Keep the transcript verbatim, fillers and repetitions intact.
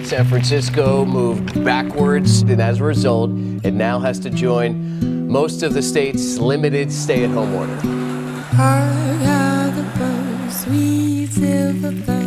San Francisco moved backwards, and as a result, it now has to join most of the state's limited stay-at-home order. I got the pearl, sweet silver pearl.